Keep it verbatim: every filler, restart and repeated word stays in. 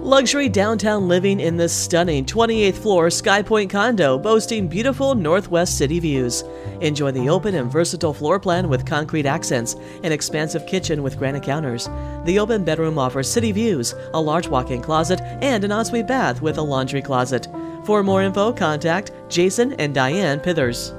Luxury downtown living in this stunning twenty-eighth floor Skypoint condo boasting beautiful northwest city views. Enjoy the open and versatile floor plan with concrete accents, an expansive kitchen with granite counters. The open bedroom offers city views, a large walk-in closet, and an ensuite bath with a laundry closet. For more info, contact Jason and Dyan Pithers.